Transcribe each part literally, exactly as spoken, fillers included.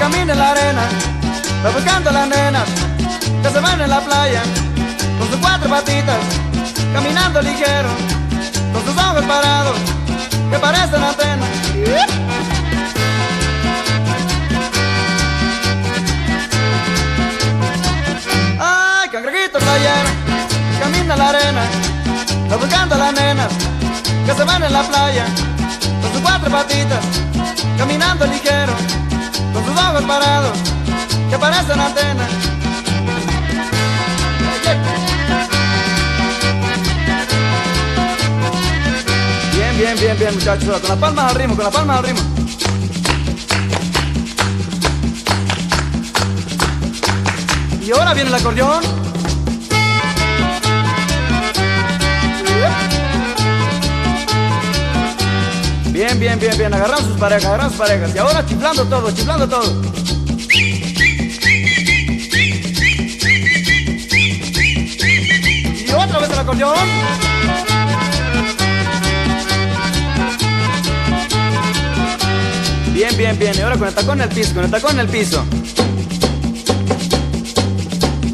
camina en la arena, va buscando a las nenas que se van en la playa, con sus cuatro patitas, caminando ligero, con sus ojos parados, que parecen antenas. Ay, cangrejito playero, camina en la arena, va buscando a las nenas que se van en la playa, con sus cuatro patitas, caminando ligero, con sus ojos parados, que parecen antenas. Bien, bien, bien, bien, muchachos, con las palmas al ritmo, con las palmas al ritmo. Y ahora viene el acordeón. Bien, bien, bien, bien, agarran sus parejas, agarran sus parejas. Y ahora chiflando todo, chiflando todo. Y otra vez el acordeón. Bien, bien, bien, y ahora con el tacón en el piso, con el tacón en el piso.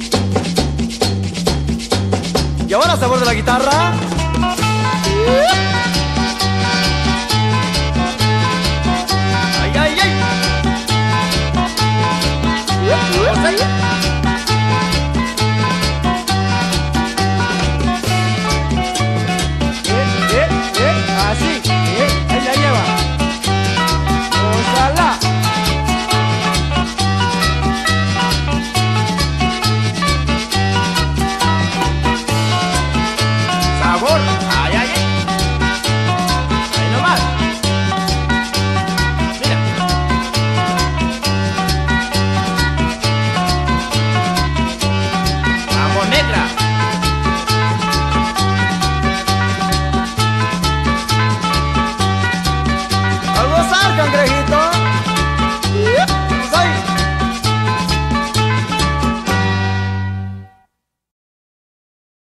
Y ahora sabor de la guitarra.